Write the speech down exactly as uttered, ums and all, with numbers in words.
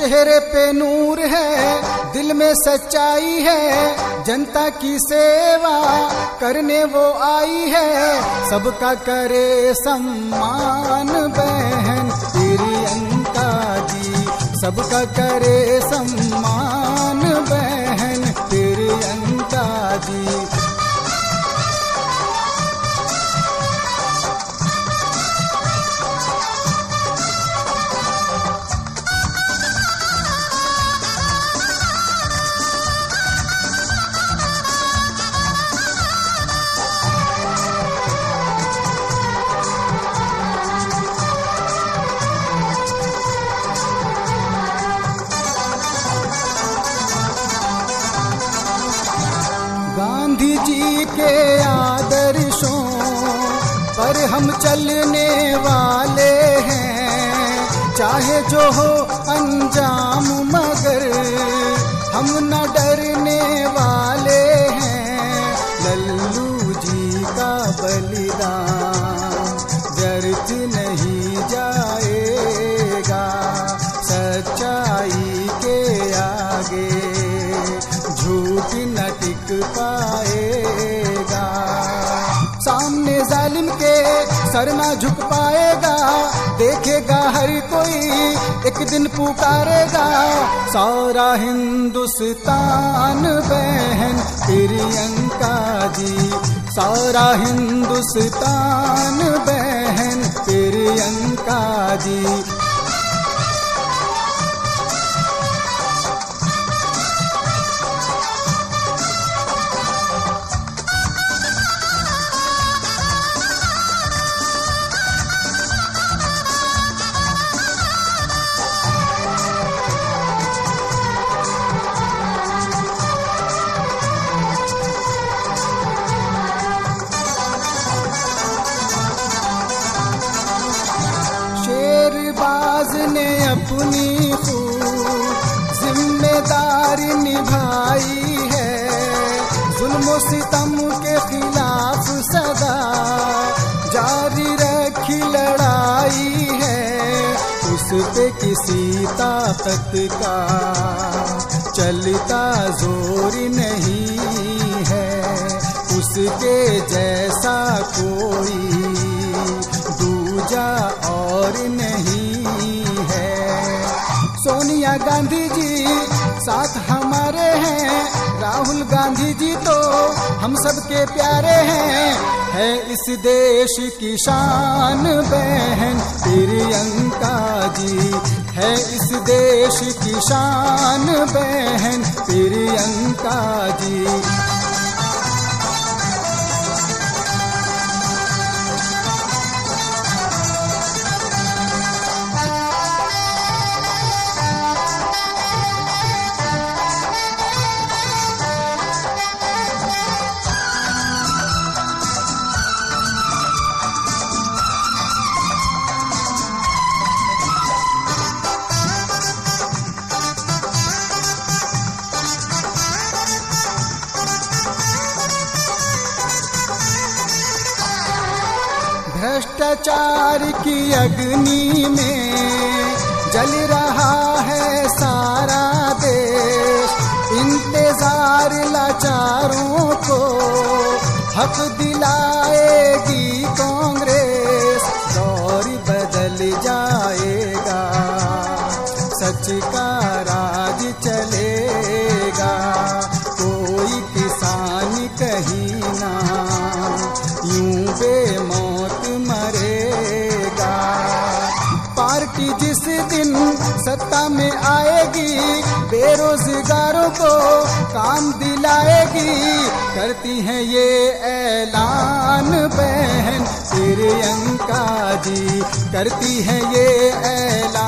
चेहरे पे नूर है, दिल में सच्चाई है, जनता की सेवा करने वो आई है। सबका करे सम्मान बहन प्रियंका जी, सबका करे सम्मान बहन प्रियंका जी। गांधी जी के आदर्शों पर हम चलने वाले हैं, चाहे जो हो अंजाम मगर हम न डरने वाले हैं। लल्लू जी का बलिदान व्यर्थ नहीं जाएगा, सच्चाई के आगे झूठ न टिक पाएगा। सामने जालिम के सर ना झुक पाएगा, देखेगा हर कोई एक दिन पुकारेगा। सारा हिंदुस्तान बहन प्रियंका जी, सारा हिंदुस्तान बहन प्रियंका जी। शेरबाज ने अपनी खूब जिम्मेदारी निभाई है, जुल्म सितम के खिलाफ सदा जारी रखी लड़ाई है। उस पे किसी ताकत का चलता जोर नहीं है, उसके जैसा कोई दूजा और नहीं है। सोनिया गांधी जी साथ हमारे हैं, राहुल गांधी जी तो हम सबके प्यारे हैं। है इस देश की शान बहन प्रियंका जी, है इस देश की शान बहन प्रियंका जी। भ्रष्टाचार की अग्नि में जल रहा है सारा देश, इंतजार लाचारों को हक दिलाएगी कांग्रेस। दौर बदल जाएगा, सच का राज चलेगा, कोई किसान कहीं ना यूं बेमौत मरेगा। पार्टी जिस दिन सत्ता में आएगी, बेरोजगारों को काम दिलाएगी। करती हैं ये ऐलान बहन प्रियंका जी, करती हैं ये ऐलान